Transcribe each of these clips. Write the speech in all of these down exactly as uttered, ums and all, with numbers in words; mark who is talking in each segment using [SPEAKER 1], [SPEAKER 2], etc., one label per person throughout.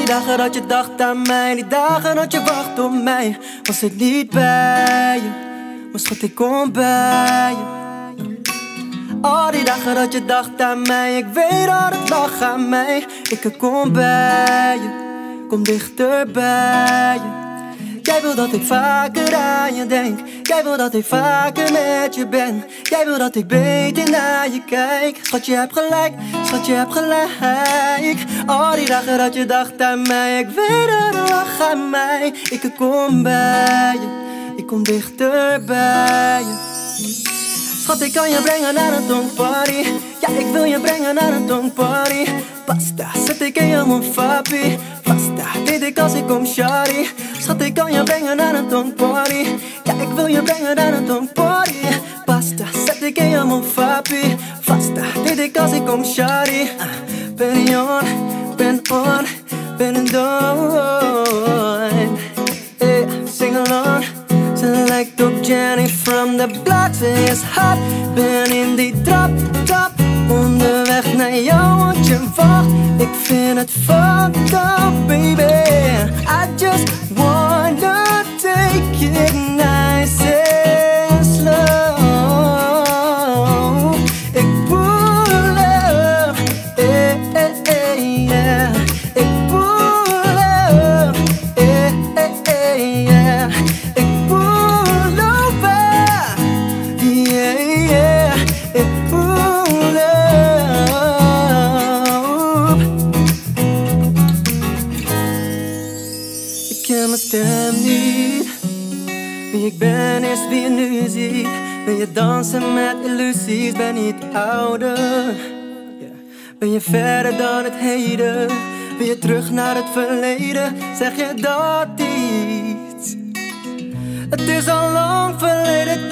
[SPEAKER 1] dagen dat je dacht aan mij, die dagen dat je wacht op mij, was ik niet bij je, maar schat ik kom bij je. Al die dagen dat je dacht aan mij, ik weet dat het lag aan mij. Ik kom bij je, kom dichter bij je. Jij wil dat ik vaker aan je denk, jij wil dat ik vaker met je ben. Jij wil dat ik beter naar je kijk. Schat, je hebt gelijk, schat, je hebt gelijk. Al die dagen dat je dacht aan mij, ik weet dat het lag aan mij. Ik kom bij je, ik kom dichter bij je. Schat, ik kan je brengen naar een tongparty. Ja, ik wil je brengen naar een tongparty. Basta, zet ik in je mond, papi. Basta, weet ik als ik kom, shawty. Schat, ik kan je brengen naar een tongparty. Ja, ik wil je brengen naar een tongparty. Basta, zet ik in je mond, papi. Basta, weet ik als ik kom, shawty. uh, Ben on, ben on, ben done. Hey, sing along. Ze lijkt op Jenny from the block, ze is hot. Ben in die trap, trap, onderweg naar jou, want je wacht. Ik vind het fucked up, baby. I just wanna take it nice and slow. Ik pull up, eh, eh, eh, yeah. Ik pull up, eh, eh, eh, yeah. Ik ken mijn stem niet. Wie ik ben is wie je nu ziet. Wil je dansen met illusies, ben niet ouder. Ben je verder dan het heden? Wil je terug naar het verleden? Zeg je dat iets? Het is al lang verleden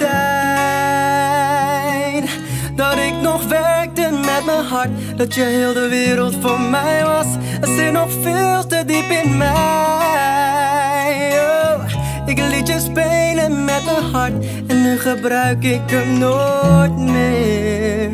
[SPEAKER 1] tijd dat ik nog werkte met mijn hart. Dat je heel de wereld voor mij was. Er zit nog veel te diep in mij. Oh, ik liet je spelen met mijn hart en nu gebruik ik hem nooit meer.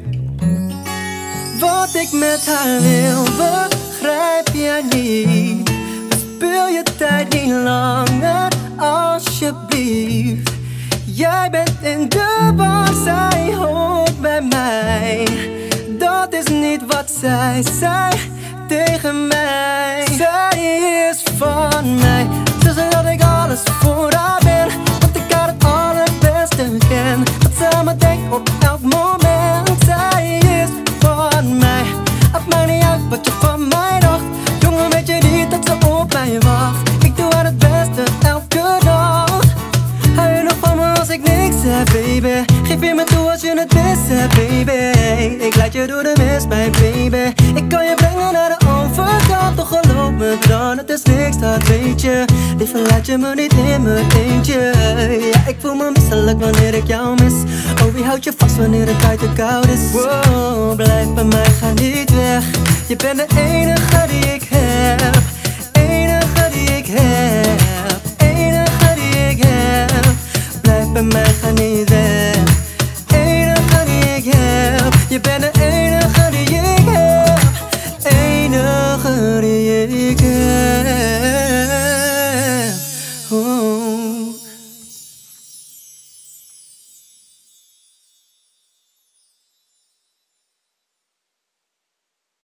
[SPEAKER 1] Wat ik met haar wil, begrijp jij niet. Verspil je tijd niet langer, alsjeblieft. Jij bent in de war, zij hoort bij mij. Dat is niet wat zij zei tegen mij. Zij is van mij, ze zei dat ik alles voor haar ben. Dat ik haar het allerbeste ken. Dat ze aan me denkt op elk moment. Zij is van mij, het maakt niet uit wat je van mij dacht. Jongen, weet je niet dat ze op mij wacht. Ik doe haar het beste elke dag. Hou je nog van me als ik niks heb, baby? Geef je me toe als je het mis hebt, baby. Ik leid je door de mist, mijn baby. Ik kan je brengen naar de overkant, toch geloof me dan, het is niks, dat weet je. Liever laat je me niet in mijn eentje. Ja, ik voel me misselijk wanneer ik jou mis. Oh, wie houdt je vast wanneer het buiten koud is? Wow, blijf bij mij, ga niet weg. Je bent de enige die ik heb, enige die ik heb.